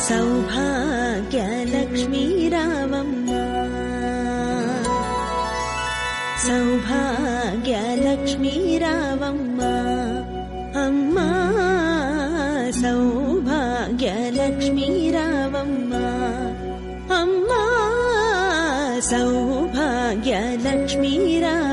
సౌభాగ్య లక్ష్మీ రావమ్మ, సౌభాగ్య లక్ష్మీ రావమ్మ, అమ్మా సౌభాగ్య లక్ష్మీ రావమ్మ, అమ్మా సౌభాగ్య లక్ష్మీ రావమ్మ.